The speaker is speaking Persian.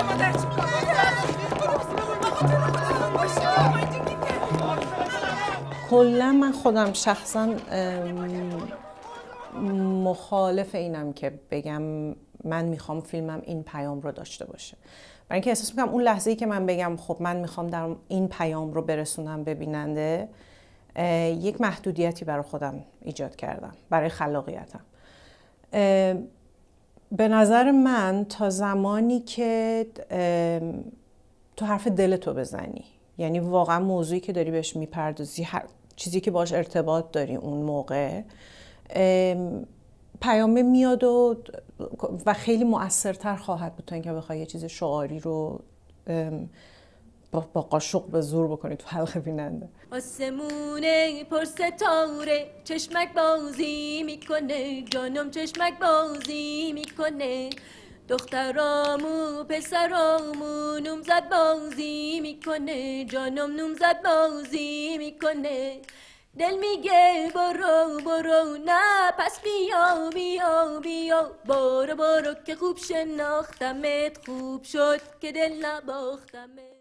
کلا من خودم شخصا مخالف اینم که بگم من میخوام فیلمم این پیام رو داشته باشه، برای اینکه احساس میکنم اون لحظه‌ای که من بگم خب من میخوام در این پیام رو برسونم به بیننده، یک محدودیتی برای خودم ایجاد کردم برای خلاقیتم. به نظر من تا زمانی که تو حرف دلتو بزنی، یعنی واقعا موضوعی که داری بهش میپردازی، هر چیزی که باش ارتباط داری اون موقع، پیامه میاد و خیلی مؤثرتر خواهد بود تا اینکه بخوای یه چیز شعاری رو با قاشق به زور بکنی تو حلق بیننده. آسمونه پر ستاره چشمک بازی میکنه، جانم چشمک بازی میکنه، دخترامو پسرامو نومزد بازی میکنه، جانم نومزد بازی میکنه. دل میگه برو برو نه پس بیا بیا بیا، برو برو که خوب شناختمت، خوب شد که دل نباختمت.